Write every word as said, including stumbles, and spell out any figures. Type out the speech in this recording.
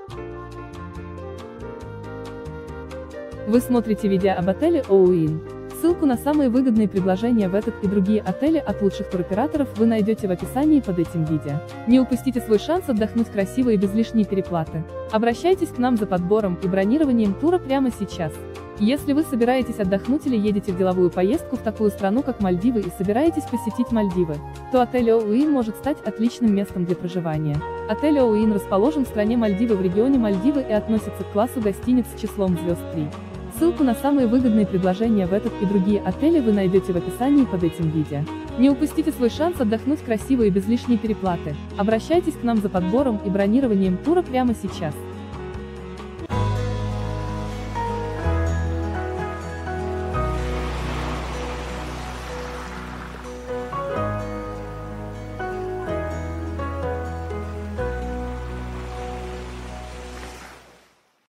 Вы смотрите видео об отеле All-In. Ссылку на самые выгодные предложения в этот и другие отели от лучших туроператоров вы найдете в описании под этим видео. Не упустите свой шанс отдохнуть красиво и без лишней переплаты. Обращайтесь к нам за подбором и бронированием тура прямо сейчас. Если вы собираетесь отдохнуть или едете в деловую поездку в такую страну, как Мальдивы, и собираетесь посетить Мальдивы, то отель All-In может стать отличным местом для проживания. Отель All-In расположен в стране Мальдивы в регионе Мальдивы и относится к классу гостиниц с числом звезд три. Ссылку на самые выгодные предложения в этот и другие отели вы найдете в описании под этим видео. Не упустите свой шанс отдохнуть красиво и без лишней переплаты. Обращайтесь к нам за подбором и бронированием тура прямо сейчас.